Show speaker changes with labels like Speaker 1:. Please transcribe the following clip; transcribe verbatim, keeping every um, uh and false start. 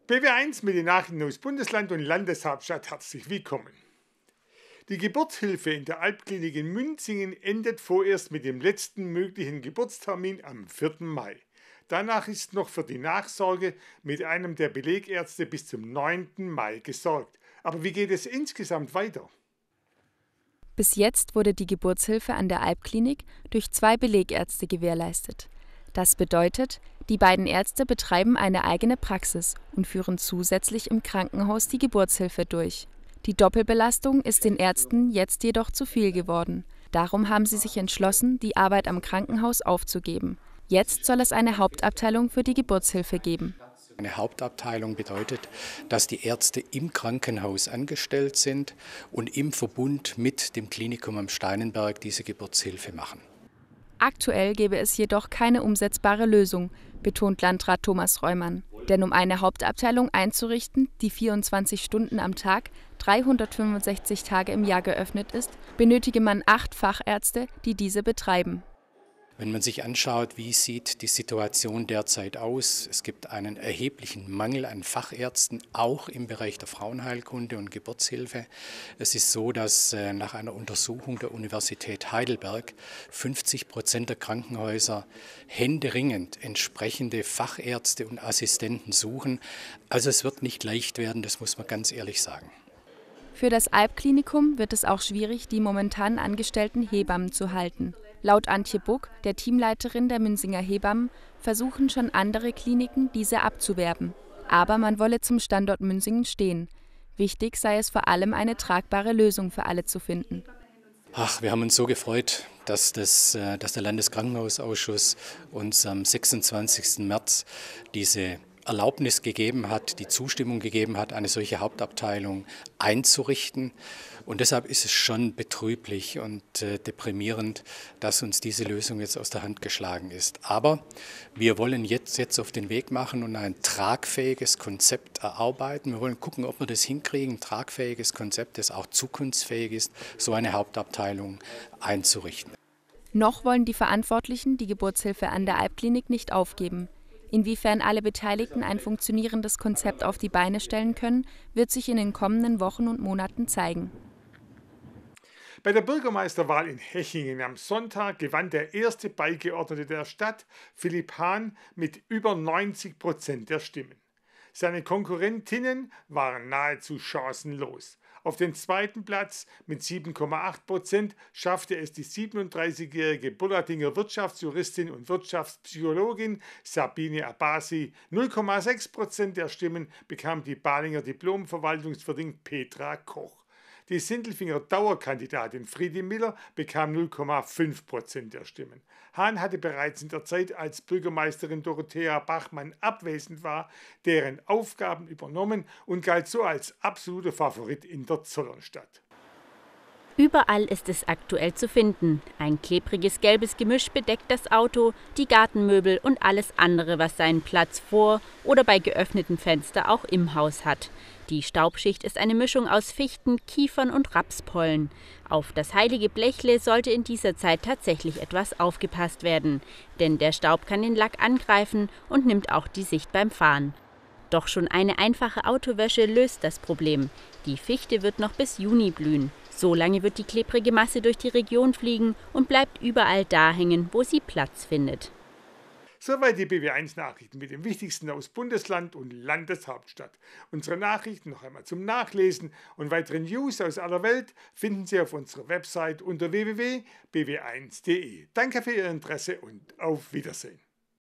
Speaker 1: B W eins mit den Nachrichten aus Bundesland und Landeshauptstadt herzlich willkommen. Die Geburtshilfe in der Alpklinik in Münzingen endet vorerst mit dem letzten möglichen Geburtstermin am vierten Mai. Danach ist noch für die Nachsorge mit einem der Belegärzte bis zum neunten Mai gesorgt. Aber wie geht es insgesamt weiter?
Speaker 2: Bis jetzt wurde die Geburtshilfe an der Alpklinik durch zwei Belegärzte gewährleistet. Das bedeutet, die beiden Ärzte betreiben eine eigene Praxis und führen zusätzlich im Krankenhaus die Geburtshilfe durch. Die Doppelbelastung ist den Ärzten jetzt jedoch zu viel geworden. Darum haben sie sich entschlossen, die Arbeit am Krankenhaus aufzugeben. Jetzt soll es eine Hauptabteilung für die Geburtshilfe geben.
Speaker 3: Eine Hauptabteilung bedeutet, dass die Ärzte im Krankenhaus angestellt sind und im Verbund mit dem Klinikum am Steinenberg diese Geburtshilfe machen.
Speaker 2: Aktuell gäbe es jedoch keine umsetzbare Lösung, betont Landrat Thomas Reumann. Denn um eine Hauptabteilung einzurichten, die vierundzwanzig Stunden am Tag, dreihundertfünfundsechzig Tage im Jahr geöffnet ist, benötige man acht Fachärzte, die diese betreiben.
Speaker 3: Wenn man sich anschaut, wie sieht die Situation derzeit aus, es gibt einen erheblichen Mangel an Fachärzten, auch im Bereich der Frauenheilkunde und Geburtshilfe. Es ist so, dass nach einer Untersuchung der Universität Heidelberg fünfzig Prozent der Krankenhäuser händeringend entsprechende Fachärzte und Assistenten suchen. Also es wird nicht leicht werden, das muss man ganz ehrlich sagen.
Speaker 2: Für das Alpklinikum wird es auch schwierig, die momentan angestellten Hebammen zu halten. Laut Antje Buck, der Teamleiterin der Münzinger Hebammen, versuchen schon andere Kliniken, diese abzuwerben. Aber man wolle zum Standort Münzingen stehen. Wichtig sei es vor allem, eine tragbare Lösung für alle zu finden.
Speaker 3: Ach, wir haben uns so gefreut, dass, das, dass der Landeskrankenhausausschuss uns am sechsundzwanzigsten März diese Erlaubnis gegeben hat, die Zustimmung gegeben hat, eine solche Hauptabteilung einzurichten. Und deshalb ist es schon betrüblich und äh, deprimierend, dass uns diese Lösung jetzt aus der Hand geschlagen ist. Aber wir wollen jetzt, jetzt auf den Weg machen und ein tragfähiges Konzept erarbeiten. Wir wollen gucken, ob wir das hinkriegen, ein tragfähiges Konzept, das auch zukunftsfähig ist, so eine Hauptabteilung einzurichten.
Speaker 2: Noch wollen die Verantwortlichen die Geburtshilfe an der Alpklinik nicht aufgeben. Inwiefern alle Beteiligten ein funktionierendes Konzept auf die Beine stellen können, wird sich in den kommenden Wochen und Monaten zeigen.
Speaker 1: Bei der Bürgermeisterwahl in Hechingen am Sonntag gewann der erste Beigeordnete der Stadt, Philipp Hahn, mit über neunzig Prozent der Stimmen. Seine Konkurrentinnen waren nahezu chancenlos. Auf den zweiten Platz mit sieben Komma acht Prozent schaffte es die siebenunddreißigjährige Bullatinger Wirtschaftsjuristin und Wirtschaftspsychologin Sabine Abasi. null Komma sechs Prozent der Stimmen bekam die Balinger Diplom-Verwaltungsverding Petra Koch. Die Sindelfinger Dauerkandidatin Friedi Miller bekam null Komma fünf Prozent der Stimmen. Hahn hatte bereits in der Zeit, als Bürgermeisterin Dorothea Bachmann abwesend war, deren Aufgaben übernommen und galt so als absoluter Favorit in der Zollernstadt.
Speaker 4: Überall ist es aktuell zu finden. Ein klebriges gelbes Gemisch bedeckt das Auto, die Gartenmöbel und alles andere, was seinen Platz vor oder bei geöffnetem Fenster auch im Haus hat. Die Staubschicht ist eine Mischung aus Fichten, Kiefern und Rapspollen. Auf das heilige Blechle sollte in dieser Zeit tatsächlich etwas aufgepasst werden, denn der Staub kann den Lack angreifen und nimmt auch die Sicht beim Fahren. Doch schon eine einfache Autowäsche löst das Problem. Die Fichte wird noch bis Juni blühen. So lange wird die klebrige Masse durch die Region fliegen und bleibt überall da hängen, wo sie Platz findet.
Speaker 1: Soweit die B W eins Nachrichten mit dem Wichtigsten aus Bundesland und Landeshauptstadt. Unsere Nachrichten noch einmal zum Nachlesen und weitere News aus aller Welt finden Sie auf unserer Website unter w w w punkt b w eins punkt d e. Danke für Ihr Interesse und auf Wiedersehen.